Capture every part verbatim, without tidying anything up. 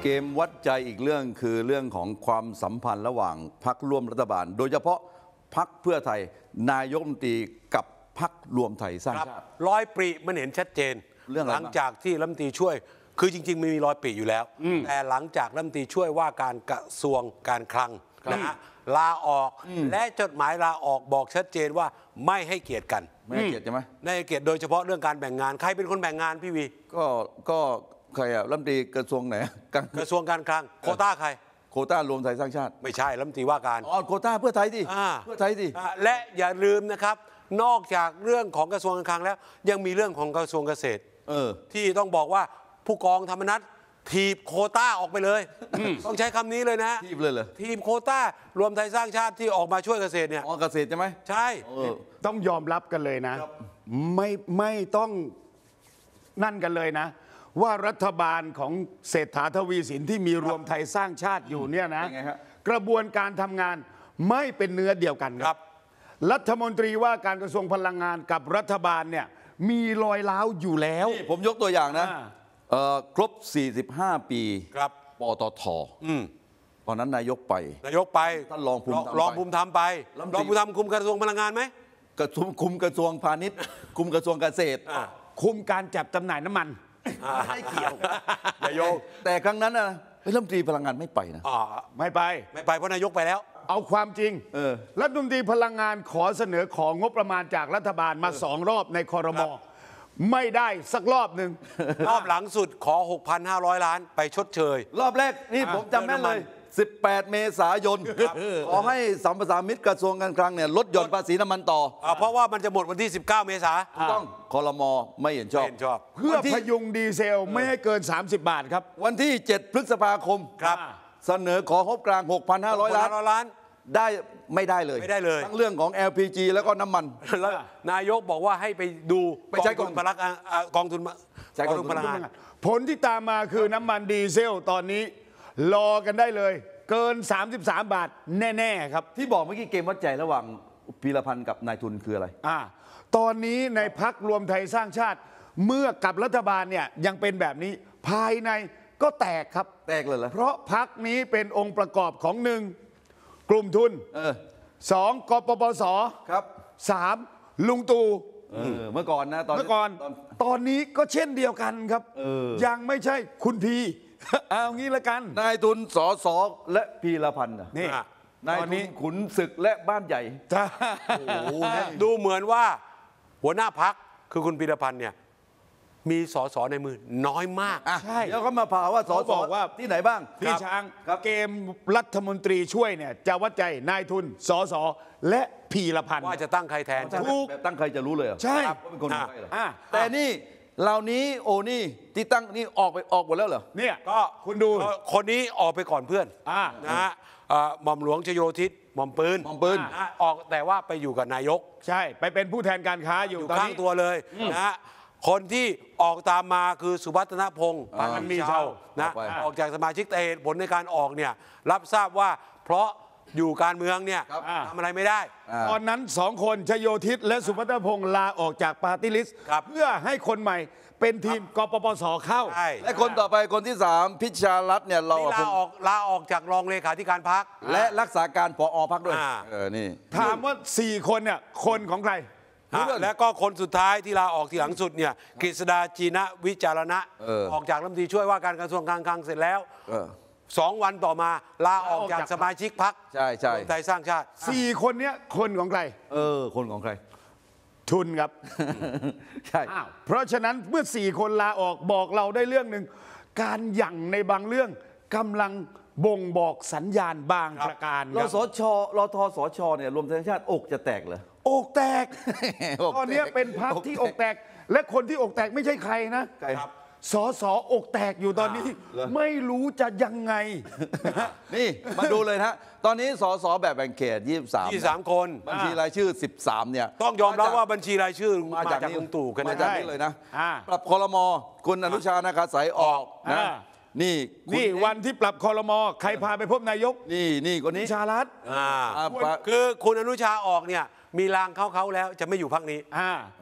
กมวัดใจอีกเรื่องคือเรื่องของความสัมพันธ์ระหว่างพรรคร่วมรัฐบาลโดยเฉพาะพรรคเพื่อไทยนายกรัฐมนตรีกับพรรครวมไทยสร้างชาติร้อยปริมันเห็นชัดเจนเรื่องหลังจากที่รัฐมนตรีช่วยคือจริงๆไม่มีรอยปริอยู่แล้วแต่หลังจากรัฐมนตรีช่วยว่าการกระทรวงการคลังนะฮะลาออกและจดหมายลาออกบอกชัดเจนว่าไม่ให้เกียรติกันไม่ให้เกียรติใช่ไหมไม่ให้เกียรติโดยเฉพาะเรื่องการแบ่งงานใครเป็นคนแบ่งงานพี่วีก็ก็ใครอะรัฐมนตรีกระทรวงไหนกระทรวงการคลังโควต้าใครโควต้ารวมไทยสร้างชาติไม่ใช่รัฐมนตรีว่าการอ๋อโควต้าเพื่อไทยดิเพื่อไทยดิและอย่าลืมนะครับนอกจากเรื่องของกระทรวงการคลังแล้วยังมีเรื่องของกระทรวงเกษตรเออที่ต้องบอกว่าผู้กองธรรมนัสทีบโควต้าออกไปเลยต้องใช้คำนี้เลยนะทีบเลยเหรอทีมโควต้ารวมไทยสร้างชาติที่ออกมาช่วยเกษตรเนี่ยอ๋อเกษตรใช่ไหมใช่ต้องยอมรับกันเลยนะไม่ไม่ต้องนั่นกันเลยนะว่ารัฐบาลของเศรษฐาทวีสินที่มีรวมไทยสร้างชาติอยู่เนี่ยนะกระบวนการทำงานไม่เป็นเนื้อเดียวกันครับรัฐมนตรีว่าการกระทรวงพลังงานกับรัฐบาลเนี่ยมีรอยร้าวอยู่แล้วผมยกตัวอย่างนะครบสี่สิบห้าปีครับปตทตอนนั้นนายกไปนายกไปท่านรองภูมิรองภูมิธรรมไปรองภูมิธรรมคุมกระทรวงพลังงานไหมกระทรวงคุมกระทรวงพาณิชย์คุมกระทรวงเกษตรคุมการจับจำหน่ายน้ำมันไม่เกี่ยวนายกแต่ครั้งนั้นนะรัฐมนตรีพลังงานไม่ไปนะไม่ไปไม่ไปเพราะนายกไปแล้วเอาความจริงรัฐมนตรีพลังงานขอเสนอของงบประมาณจากรัฐบาลมาสองรอบในครม.ไม่ได้สักรอบหนึ่งรอบหลังสุดขอ หกพันห้าร้อย ล้านไปชดเชยรอบแรกนี่ผมจำแม่นเลยสิบแปดเมษายนขอให้สัมปทานมิตรกระทรวงการคลังเนี่ยลดหย่อนภาษีน้ำมันต่อเพราะว่ามันจะหมดวันที่สิบเก้าเมษายนต้องครม.ไม่เห็นชอบเพื่อพยุงดีเซลไม่ให้เกินสามสิบบาทครับวันที่เจ็ดพฤษภาคมครับเสนอของงบกลาง หกพันห้าร้อย ล้านได้ไม่ได้เลยไม่ได้เลยทั้งเรื่องของ แอล พี จี แล้วก็น้ำมันแล้วนายกบอกว่าให้ไปดูไปใช้กองทุนพลังกองทุนใช้กองทุนพลังงานผลที่ตามมาคือน้ำมันดีเซลตอนนี้รอกันได้เลยเกินสามสิบสามบาทแน่ๆครับที่บอกเมื่อกี้เกมวัดใจระหว่างพีรพันธ์กับนายทุนคืออะไรอ่าตอนนี้ในพรรครวมไทยสร้างชาติเมื่อกับรัฐบาลเนี่ยยังเป็นแบบนี้ภายในก็แตกครับแตกเลยเหรอเพราะพรรคนี้เป็นองค์ประกอบของหนึ่งกลุ่มทุนสองกปปสครับสามลุงตู่เมื่อก่อนนะตอนเมื่อก่อนตอนนี้ก็เช่นเดียวกันครับยังไม่ใช่คุณพีเอางี้ละกันนายทุนสสและพีรพันธ์นี่นายทุนขุนศึกและบ้านใหญ่ดูเหมือนว่าหัวหน้าพรรคคือคุณพีรพันธ์เนี่ยมีสสในมือน้อยมากใช่แล้วก็มาผ่าว่าสสบอกว่าที่ไหนบ้างพี่ช้างเกมรัฐมนตรีช่วยเนี่ยจะวัดใจนายทุนสสและพีรพันธ์ว่าจะตั้งใครแทนถูกตั้งใครจะรู้เลยใช่เป็นคนใครเหรอแต่นี่เหล่านี้โอ้นี่ที่ตั้งนี่ออกไปออกหมดแล้วเหรอเนี่ยก็คุณดูคนนี้ออกไปก่อนเพื่อนนะฮะหม่อมหลวงชโยธิตหม่อมปืนหม่อมปืนออกแต่ว่าไปอยู่กับนายกใช่ไปเป็นผู้แทนการค้าอยู่ข้างตัวเลยนะฮะคนที่ออกตามมาคือสุวัฒนพงศ์ปานมีเช่านะออกจากสมาชิกแต่เหตุผลในการออกเนี่ยรับทราบว่าเพราะอยู่การเมืองเนี่ยทำอะไรไม่ได้ตอนนั้นสองคนชโยธิตและสุวัฒนพงศ์ลาออกจากปาร์ตี้ลิสต์เพื่อให้คนใหม่เป็นทีมกปปสเข้าและคนต่อไปคนที่สามพิชารัตน์เนี่ยเราลาออกลาออกจากรองเลขาธิการพรรคและรักษาการผอพรรคด้วยเออนี่ถามว่าสี่คนเนี่ยคนของใครและก็คนสุดท้ายที่ลาออกทีหลังสุดเนี่ยกฤษดาจีนะวิจารณะออกจากรัฐมนตรีช่วยว่าการกระทรวงการคลังเสร็จแล้วสองวันต่อมาลาออกจากสมาชิกพรรคใช่ใช่ไทยสร้างชาติสี่คนเนี้ยคนของใครเออคนของใครทุนครับใช่เพราะฉะนั้นเมื่อสี่คนลาออกบอกเราได้เรื่องหนึ่งการหยั่งในบางเรื่องกำลังบ่งบอกสัญญาณบางประการรสชรทสชเนี่ยรวมไทยสร้างชาติอกจะแตกเหรออกแตกตอนนี้เป็นพรรคที่อกแตกและคนที่อกแตกไม่ใช่ใครนะสอสออกแตกอยู่ตอนนี้ไม่รู้จะยังไงนี่มาดูเลยนะตอนนี้สอสอแบบแบ่งเขตยี่สิบสามยี่สิบสามคนบัญชีรายชื่อสิบสามเนี่ยต้องยอมรับว่าบัญชีรายชื่อมาจากลุงตู่กันมาจากนี้เลยนะปรับครม.คุณอนุชานาคาสายออกนะนี่นี่วันที่ปรับครม.ใครพาไปพบนายกนี่นี่คนนี้ชาลัดคือคุณอนุชาออกเนี่ยมีรางเขาเขาแล้วจะไม่อยู่พรรคนี้อ่าเหรอ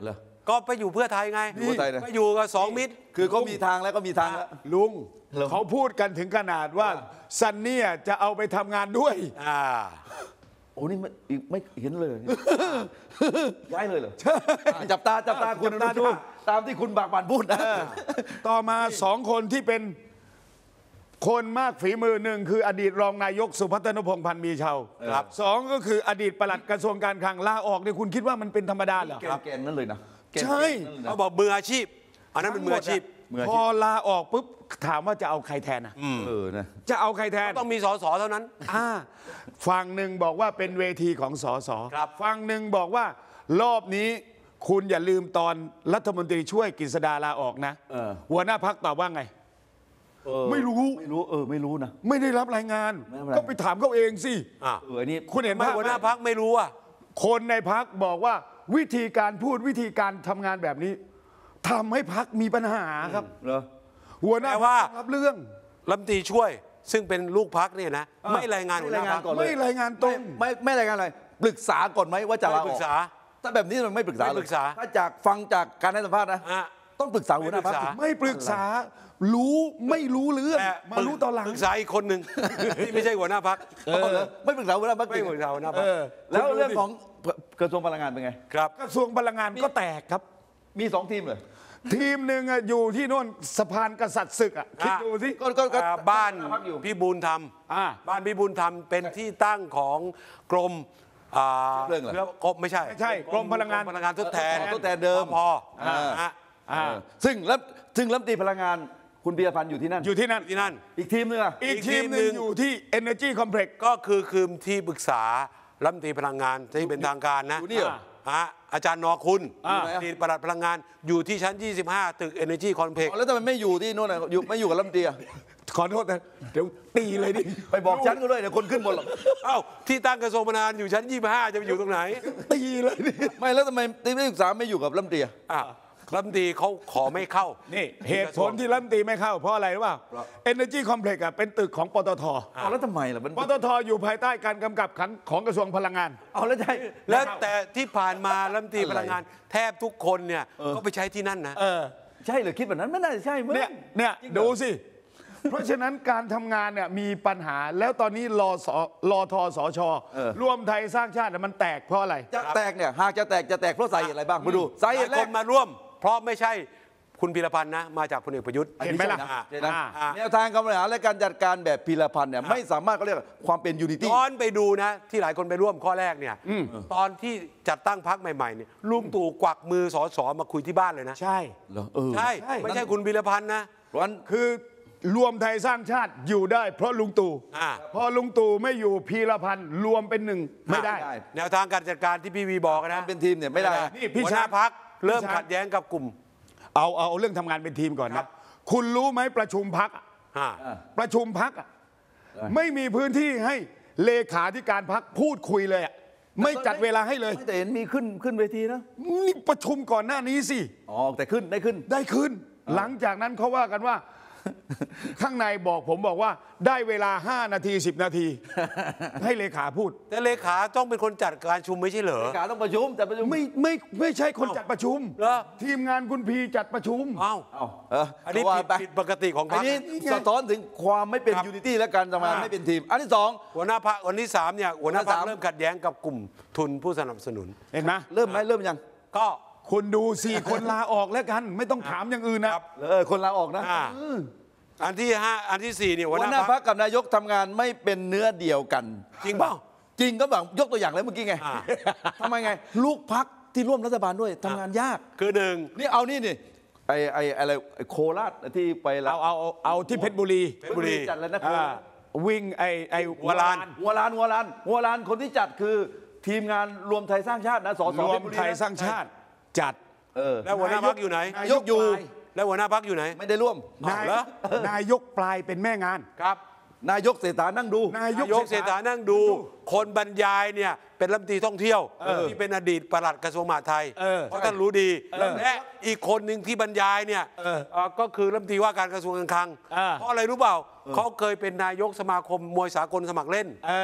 ก็ไปอยู่เพื่อไทยไงอยู่เพื่อไทยนะไปอยู่กับสองมิตรคือเขามีทางแล้วก็มีทางแล้วลุงเหรอเขาพูดกันถึงขนาดว่าซันเนี่ยจะเอาไปทำงานด้วยอ่าโอ้นี่ไม่อีกไม่เห็นเลยเนี่ยย้ายเลยเหรออ่ะจับตาจับตาคุณจับตาดูตามที่คุณบากบั่นพูดนะต่อมาสองคนที่เป็นคนมากฝีมือหนึ่งคืออดีตรองนายกสุพัฒนพงษ์พันธ์มีเชาครับสองก็คืออดีตปลัดกระทรวงการคลังลาออกเนี่ยคุณคิดว่ามันเป็นธรรมดาเหรอแกนแกนนั่นเลยนะแกนใช่แกนนั่นเลยนะเขาบอกมืออาชีพ อันนั้นเป็นมืออาชีพมืออาชีพพอลาออกปุ๊บถามว่าจะเอาใครแทนนะเออนะจะเอาใครแทนต้องมีสสเท่านั้นอ่าฝั่งหนึ่งบอกว่าเป็นเวทีของสสครับฝั่งหนึ่งบอกว่ารอบนี้คุณอย่าลืมตอนรัฐมนตรีช่วยกฤษดาลาออกนะเออหัวหน้าพักตอบว่าไงเออไม่รู้ไม่รู้เออไม่รู้นะไม่ได้รับรายงานไม่รับรายงานก็ไปถามเขาเองสิอ่าเอออันนี้คุณเห็นไม่ภาพหัวหน้าไหมพักไม่รู้อ่ะคนในพักบอกว่าวิธีการพูดวิธีการทำงานแบบนี้ทำให้พักมีปัญหาครับเหรอหัวหน้าแต่พัว่ากรับเรื่องรัฐมนตรีช่วย ซึ่งเป็นลูกพักเนี่ยนะ ไม่รายงานหัวหน้าพักก่อนเลยไม่รายงานตรงไม่ไม่รายงานอะไรปรึกษาก่อนไหมว่าจะลาอไม่ปรึอกกษาถ้าแบบนี้มันไม่ปรึกษาไม่เลยปรึกษาถ้าจากฟังจากการให้สัมภาษณ์นะอ่ะต้องปรึกษาหัวหน้าพรรคไม่ปรึกษาไม่ปรึกษารู้ไม่รู้เรื่องแต่มารู้ตอนหลังปรึกษาอีกคนหนึ่ง ที่ไม่ใช่หัวหน้าพักเออไม่ปรึกษาหัวหน้าพรรคไม่ปรึกษาหัวหน้าพรรคเออแล้วคุณดูเรื่องดิของกระทรวงพลังงานเป็นไงครับกระทรวงพลังงานก็แตกครับมีสองทีมเลยทีมหนึ่งอะอยู่ที่โน่นสะพานกษัตริย์ศึกอะคิดดูสิก็ก็ก็อ่าบ้านพักอยู่พี่บูลธรรมอ่าบ้านพี่บูลธรรมเป็นที่ตั้งของกรมอ่าเรื่องเหรอชื้กรมไม่ใช่ไม่ใช่กรมพลังงานพลังงานทดแทนทดแทนเดิมพออ่าฮะอ่าเออซึ่งรัฐซึ่งรัฐมนตรีพลังงานคุณปียพันธ์อยู่ที่นั่นอยู่ที่นั่นที่นั่นอีกทีมนึงอะอีกอีกทีมหนึ่ทีมหนึ่งงอยู่ที่ Energy Complex ก็คือคืมที่ปรึกษารัฐมนตรีพลังงานที่เป็นทางการนะอยู่นี่เหรอฮะอาจารย์นอคุณอ่าอดีตปลัดพลังงานอยู่ที่ชั้น ยี่สิบห้า ตึก Energy Complex อ๋อแล้วทำไมไม่อยู่ที่โน่นอะอยู่ไม่อยู่กับรัฐมนตรีอะขอโทษนะเดี๋ยวตีเลยดิไปบอกฉันก็ด้วยเดี๋ยวคนขึ้นบนหรอกเอ้าที่ตั้งกระทรวงพลังงานอยู่ชั้น ยี่สิบห้า จะไปอยู่ตรงไหนตีเลยดิไม่แล้วทำไมที่นักศึกษาไม่อยู่กับรัฐมนตรีอะอ่ะรัฐมนตรีเขาขอไม่เข้านี่เหตุผลที่รัฐมนตรีไม่เข้าเพราะอะไรรู้เปล่า Energy Complex อะเป็นตึกของปตทเอาแล้วทำไมล่ะมันปตทอยู่ภายใต้การกำกับขันของกระทรวงพลังงานเอาแล้วจะให้แล้วแต่ที่ผ่านมารัฐมนตรีพลังงาน แทบทุกคนเนี่ยก็ไปใช้ที่นั่นนะเออใช่เหรือคิดแบบนั้นไม่น่าจะใช่มั้งเนี่ยเนี่ยดูสิ เพราะฉะนั้นการทำงานเนี่ยมีปัญหาแล้วตอนนี้รอสรอทอสชรวมไทยสร้างชาติเนี่ยมันแตกเพราะอะไรจะแตกเนี่ยหากจะแตกจะแตกเพราะสาเหตุอะไรบ้างมาดูสาหเหลายตุแรคกนมาร่วม เพราะไม่ใช่คุณพีรพันธ์นะ มาจากพลเอกประยุทธ์เห็นไหมล่ะเห็นนะอ่าแนวทางการบริหารและการจัดการแบบพีรพันธ์เนี่ยไม่สามารถเขาเรียกว่าความเป็นยูนิตี้ย้อนไปดูนะ ที่หลายคนไปร่วมข้อแรกเนี่ยตอนที่จัดตั้งพักใหม่ๆเนี่ยลุงตู่กวักมือสอสอมาคุยที่บ้านเลยนะใช่เหรอเออใช่ใช่ไม่ใช่คุณพีรพันธ์นะเพราะฉะนั้นคือรวมไทยสร้างชาติอยู่ได้ เพราะลุงตู่อ่าพอลุงตู่ไม่อยู่พีรพันธ์รวมเป็นหนึ่งไม่ได้ไม่ได้แนวทางการจัดการที่พี่วีบอกนะเป็นทีมเนี่ยไม่ได้นี่พี่หัวหชาน้าญพักเริ่มพี่ชาญขัดแย้งกับกลุ่มเอาเอาเรื่องทำงานเป็นทีมก่อนครันะบคุณรู้ไหมประชุมพักอ่าประชุมพักไม่มีพื้นที่ให้เลขาธิการพักพูดคุยเลยอะไม่จัดเวลาให้เลยไม่แต่เห็นมีขึ้นขึ้นเวทีนะนี่ประชุมก่อนหน้านี้สิอ๋อแต่ขึ้นได้ขึ้นได้ขึ้น หลังจากนั้นเขาว่ากันว่า ข้างในบอกผมบอกว่าได้เวลาห้านาทีสิบนาที ให้เลขาพูดแต่เลขาต้องเป็นคนจัดการชุมไม่ใช่เหรอเลขาต้องประชุมแต่ประชุมไม่ไม่ไม่ใช่คนจัดประชุมเหรอทีมงานคุณพีจัดประชุมเอ้าเอาเอออันนี้ว่าผิดไปผิดปกติของพรอัรนคนี้นี่ไงสะท้อนถึงความไม่เป็นครับยูนิตี้และการทำงานอ่าไม่เป็นทีม อันที่สองหัวหน้าพักวันที่สามเนี่ยหัวหน้าพักหัวหน้าสามเริ่มขัดแย้งกับกลุ่มทุนผู้สนับสนุนเห็นไหมเริ่มไหมเริ่มยังก็คุณดูสี่คนลาออกแล้วกัน ไม่ต้องถามอย่างอื่นนะเออคนลาออกนะอ่าอันที่ห้าอันที่สี่เนี่ยหัหัววหน้าหน้าพัพักกกับนายกทำงานไม่เป็นเนื้อเดียวกันจริงเปล่าจริงก็แบบยกตัวอย่างเลยเมื่อกี้ไงอ่าทำไมไง ลูกพักที่ร่วมรัฐบาลด้วยทำงานยากคือหนึ่งนี่เอานี่นี่ไอไออะไรไอ้โคราชที่ไปละเอาเอาเอาเอาที่เพชรบุรีเพชรบุรีจัดแล้วนะโคอ่าราชวิ่งไอไอหัวลานหัวลานหัวลานหัวลานคนที่จัดคือทีมงานรวมไทยสร้างชาตินะสสรวเพมชบุไทยนะสร้างชาติจัดเออแล้วหัวหน้าพักอยู่ไหนนายกอยู่แล้วหัวหน้าพักอยู่ไหนไม่ได้ร่วมนายเหรอนายกปลายเป็นแม่งานครับนายกเศรษฐานั่งดูนายกนายกเศรษฐานั่งดู คนบรรยายเนี่ยเป็นรัฐมนตรีท่องเที่ยวที่เป็นอดีตปลัดกระทรวงมหาดไทยเออเพราะท่านรู้ดีและอีกคนหนึ่งที่บรรยายเนี่ยเออเอ่อก็คือรัฐมนตรีว่าการกระทรวงการคลังเออเพราะอะไรรู้เปล่าเขาเคยเป็นนายกสมาคมมวยสากลสมัครเล่นเออ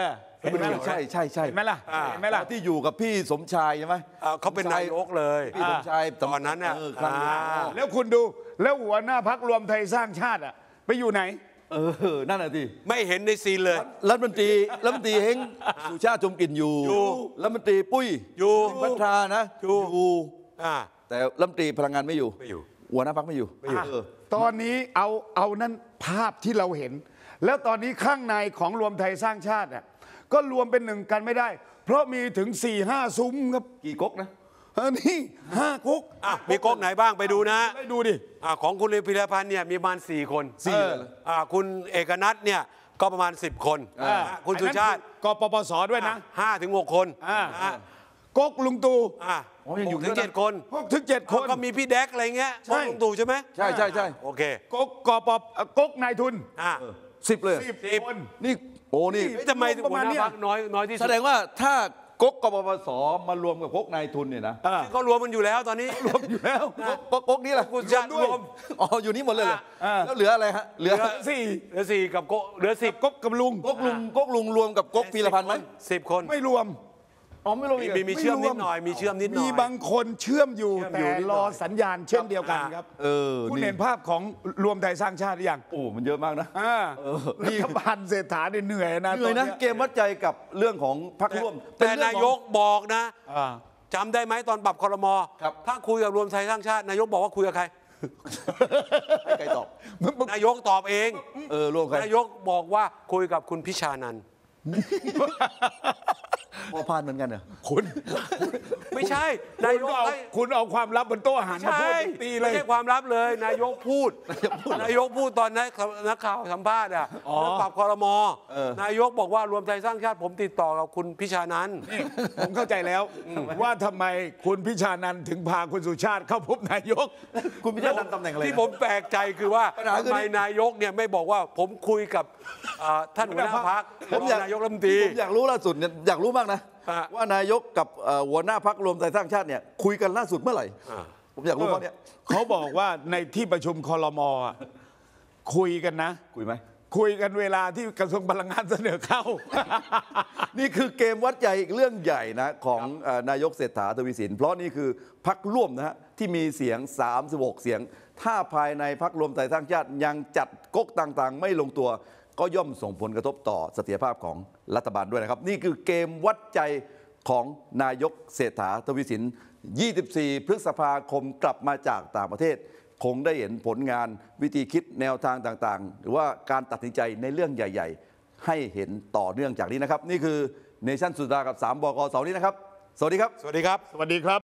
เห็นไหมล่ะใช่ใช่ใช่เห็นไหมล่ะเห็นไหมล่ะที่อยู่กับพี่สมชายใช่ไหมอ่าเขาเป็นนายกเลยพี่สมชายตอนนั้นเนี่ยเออครั้งนี้อ่าแล้วคุณดูแล้วหัวหน้าพักรวมไทยสร้างชาติอ่ะไปอยู่ไหนเออนั่นน่ะสิไม่เห็นในซีนเลยรัฐมนตรีรัฐมนตรีเฮงสุชาติชมกลิ่นอยู่อยู่รัฐมนตรีปุ้ยอยู่พัฒนานะอยู่อยู่อ่าแต่รัฐมนตรีพลังงานไม่อยู่ไม่อยู่หัวหน้าพักไม่อยู่ไม่อยู่เออตอนนี้เอาเอานั่นภาพที่เราเห็น แล้วตอนนี้ข้างในของรวมไทยสร้างชาติอ่ะก็รวมเป็นหนึ่งกันไม่ได้ เพราะมีถึง4ี่ห้าซุ้มครับกี่ก๊กนะอันนี้ห้ากุ๊กอ่ะมีก๊กไหนบ้างไปดูนะไปดูดิอ่าของคุณเรพิรพันธ์เนี่ยมีประมาณสี่คนสี่เออเลยอ่าคุณเอกนัทเนี่ยก็ประมาณสิบคนอ่าอ่าคุณสุชาติกปปสด้วยนะห้าถึงหกคนอ่าอ่าก๊กลุงตู่อ่าอ๋อยังอยู่หกถึงด้วยนะเจ็ดคนหกถึงเจ็ดคนก็มีพี่แดกอะไรเงี้ยใช่พวกลุงตู่ใช่ไหมใช่ใช่ใช่โอเคก๊กกปปก๊กนายทุนอ่าสิบเลยสิบสิบคนนี่โอ้นี่เฮ้ยทำไมประหัวมาณหน้าเนี้ยพรรคน้อยน้อยที่แสสุดดงว่าถ้าก๊กกปปสมารวมกับก๊กนายทุนเนี่ยนะอ่าก็รวมมันอยู่แล้วตอนนี้รวมอยู่แล้วก๊กก๊กก๊กนี่แหละคุณสุชาติรวมอ๋ออยู่นี่หมดเลยเหรออ่าแล้วเหลืออะไรฮะเหลือเหลือสี่เหลือสี่กับโกเหลือสิบก๊กกับลุงก๊กลุงก๊กลุงรวมกับก๊กพีรพันธ์ไหมสิบคนไม่รวมอ๋อไม่รวมอีกเหรมีอมีเชื่อมนิดหน่อยมีเชื่อมนิดหน่อยมีบางคนเชื่อมอยู่เชื่อมอยู่แต่นิดหน่รอยอสัญญาณเช่นเดียวกันครับเออคุณนี่เห็นภาพของรวมไทยสร้างชาติหรือยังโอ้มันเยอะมากนะอ่าเออรัฐบาลเศรษฐาเนี่ยเหนื่อยนะเหนื่อยนะตเกมวัดใจกับเรื่องของพรรคร่วมแต่เป็เรื่นาองของยกบอกนะอ่าจำได้ไหมตอนปรับครมครับถ้าคุยกับรวมไทยสร้างชาติ นายกบอกว่าคุยกับใครให้ใครตอบนายกตอบเองเออรวมใครนายกบอกว่าคุยกับคุณพิชานันท์พอพานเหมือนกันเหรอคุณไม่ใช่นาายนยกกเอาให้คุณเอาความลับบนโต๊ะอาหารมาใช่พูดตีเลไม่ยใช่ความลับเลย นายกพูด นายกพูดตอนนักนักข่าวสัมภาษณ์อ่ะอ๋อแล้วปรับครม นายกบอกว่ารวมไทยสร้างชาติ ผมติดต่อกับคุณพิชานันท์ผมเข้าใจแล้ว ว่าทำไมคุณพิชานันท์ถึงพาคุณสุชาติเข้าพบนายกคุณพิจารณาตำแหน่งอะไรที่ผมแปลกใจคือว่าปัญหาคือทำไมนายกเนี่ยไม่บอกว่าผมคุยกับอ่าท่านหัวหน้าพรรคผมอยากนายกรัฐมนตรีผมอยากรู้ล่าสุดเนี่ยอยากรู้มากนะอ่ะว่านายกกับเอ่อหัวหน้าพรรครวมไทยสร้างชาติเนี่ยคุยกันล่าสุดเมื่อไหร่อ่าผมอยากรู้เพราะเนี่ยเขาบอกว่าในที่ประชุมคอรมอ่ะคุยกันนะคุยไหมคุยกันเวลาที่กระทรวงพลังงานเสนอเข้านี่คือเกมวัดใจอีกเรื่องใหญ่นะของเอ่อนายกเศรษฐาทวีสินเพราะนี่คือพรรคร่วมนะฮะที่มีเสียงสามสิบหกเสียง ถ้าภายในพรรครวมไทยสร้างชาติยังจัดก๊กต่างๆ ไม่ลงตัว ก็ย่อมส่งผลกระทบต่อเสถียรภาพของรัฐบาลด้วยนะครับ นี่คือเกมวัดใจของนายกเศรษฐาทวีสิน ยี่สิบสี่ พฤษภาคมกลับมาจากต่างประเทศ คงได้เห็นผลงานวิธีคิดแนวทางต่างๆ หรือว่าการตัดสินใจในเรื่องใหญ่ ๆ ให้เห็นต่อเนื่องจากนี้นะครับ นี่คือเนชั่นสุดากับสามบกเสาร์นี้นะครับ สวัสดีครับสวัสดีครับสวัสดีครับ